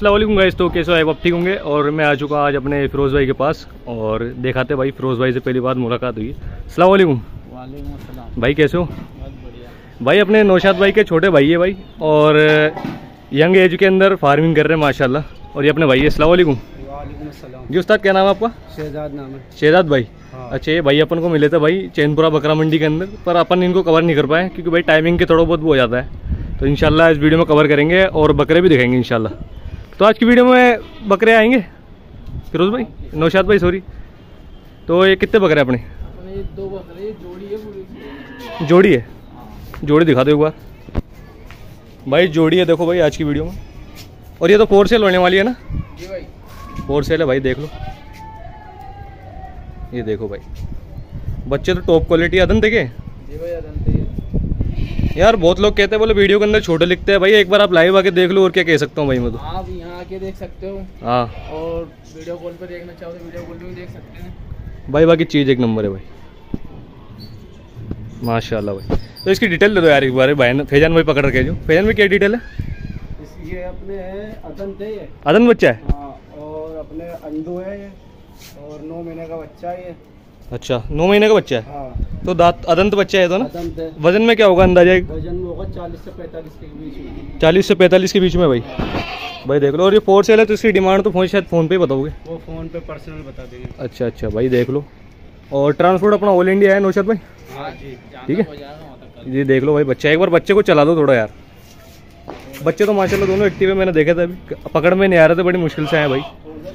अस्सलाम वालेकुम गाइस। तो कैसे हो आप ठीक होंगे। और मैं आ चुका आज अपने फिरोज़ भाई के पास और देखाते भाई फिरोज़ भाई से पहली बार मुलाकात हुई। अस्सलाम वालेकुम। वालेकुम अस्सलाम। भाई कैसे हो। बहुत बढ़िया भाई अपने नौशाद भाई के छोटे भाई है भाई और यंग एज के अंदर फार्मिंग कर रहे हैं माशाल्लाह। और ये अपने भाई है। अस्सलाम वालेकुम। वालेकुम अस्सलाम। जी उस्ताद क्या नाम है आपका। शहजाद नाम है। शहजाद भाई। हाँ। अच्छा ये भाई अपन को मिले थे भाई चैनपुरा बकरा मंडी के अंदर, पर अपन इनको कवर नहीं कर पाए क्योंकि भाई टाइमिंग के थोड़ा बहुत वो हो जाता है। तो इंशाल्लाह इस वीडियो में कवर करेंगे और बकरे भी दिखाएंगे इंशाल्लाह। तो आज की वीडियो में बकरे आएंगे फिरोज़ भाई, नौशाद भाई सॉरी। तो ये कितने बकरे अपने। अपने दो बकरे जोड़ी है पूरी। जोड़ी है। जोड़ी दिखा दो एक बार भाई। जोड़ी है देखो भाई आज की वीडियो में। और ये तो फोर सेल होने वाली है ना। जी भाई फोर सेल है भाई, देख लो। ये देखो भाई बच्चे तो टॉप क्वालिटी अदन देखे। जी भाई अदंते यार बहुत लोग कहते हैं बोले वीडियो के अंदर छोटे लिखते हैं भाई, एक बार आप लाइव आके देख लो और क्या कह सकता हूँ भाई मैं तो। आप यहाँ आके देख सकते हो। हाँ और वीडियो कॉल पर देखना चाहो तो वीडियो कॉल पे भी देख सकते हैं भाई, बाकी चीज़ एक नंबर है भाई माशाल्लाह भाई। तो इसकी डिटेल दे दो यार एक बार भाई। फैजान भाई पकड़ रखे जो। फैजान में क्या डिटेल है। ये अपने है अदंते है। अदन बच्चा है। हाँ और अपने अंडू है ये और 9 महीने का बच्चा है ये। अच्छा 9 महीने का बच्चा है। हाँ तो दांत अदंत बच्चा है तो ना। अदंत है। वजन में क्या होगा अंदाजा। वजन में होगा 40 से 45 के बीच में। 40 से 45 के बीच में भाई। भाई देख लो। और ये फोर सेल है तो इसकी डिमांड तो फोन शायद फ़ोन पे ही बताओगे। वो फ़ोन पे पर्सनल बता देंगे। अच्छा अच्छा भाई देख लो। और ट्रांसपोर्ट अपना ऑल इंडिया है नौशाद भाई। हाँ जी ठीक है जी देख लो भाई बच्चा। एक बार बच्चे को चला दो थोड़ा यार। बच्चे तो माशाल्लाह दोनों एक्टिव है, मैंने देखा था अभी पकड़ में नहीं आ रहे थे, बड़ी मुश्किल से आए भाई।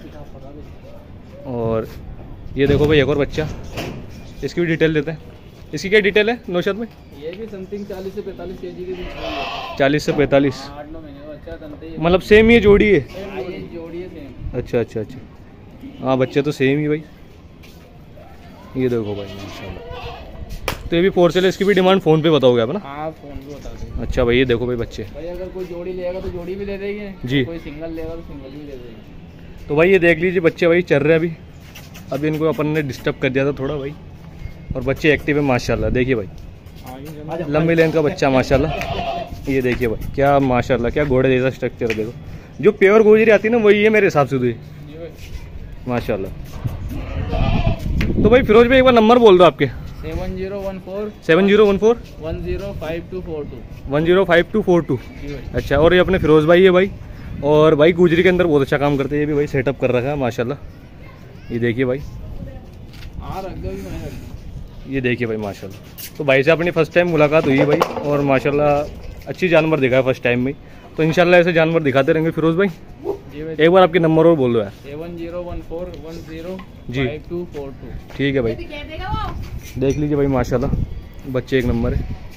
और ये देखो भाई एक और बच्चा, इसकी भी डिटेल देते हैं। इसकी क्या डिटेल है नौशाद भाई। ये भी समथिंग 40 से 45 केजी के बीच में। 40 से 45 8-9 महीने का बच्चा दंते मतलब सेम ये जोड़ी है। जोड़ी है सेम। अच्छा अच्छा अच्छा हाँ बच्चे तो सेम ही भाई। ये देखो भाई माशाल्लाह। तो ये भी फोर सेल है, इसकी भी डिमांड फ़ोन पे बताओगे आप ना। हाँ फोन पे बता देंगे। अच्छा भाई ये देखो भाई बच्चे। भाई अगर कोई जोड़ी लेगा तो जोड़ी भी दे देंगे जी। कोई सिंगल लेगा तो सिंगल भी दे देंगे। तो भाई ये देख लीजिए बच्चे भाई चल रहे हैं अभी इनको अपन ने डिस्टर्ब कर दिया था थोड़ा भाई। और बच्चे एक्टिव है माशाल्लाह। देखिए भाई लंबी लेंथ का बच्चा माशाल्लाह। ये देखिए भाई क्या माशाल्लाह क्या घोड़े जैसा स्ट्रक्चर है। देखो जो प्योर गोजरी आती है ना वही है मेरे हिसाब से तो ये माशाल्लाह। तो भाई फिरोज भाई एक बार नंबर बोल दो आपके। 7014 7014 105242। 105242। जी भाई। अच्छा और ये अपने फिरोज भाई है भाई। और भाई गुजरी के अंदर बहुत अच्छा काम करते हैं ये भी भाई, सेटअप कर रखा है माशाल्लाह। ये देखिए भाई। हाँ रख दो भी मैंने रख दी। ये देखिए भाई माशाल्लाह। तो भाई से अपनी फर्स्ट टाइम मुलाकात हुई है भाई और माशाल्लाह अच्छी जानवर दिखा है फर्स्ट टाइम में। तो इंशाल्लाह ऐसे जानवर दिखाते रहेंगे फिरोज भाई। जी भाई एक बार आपके नंबर और बोल दो यार। 7014 जी। 105242। ठीक है भाई देख लीजिए भाई माशाल्लाह बच्चे एक नंबर है।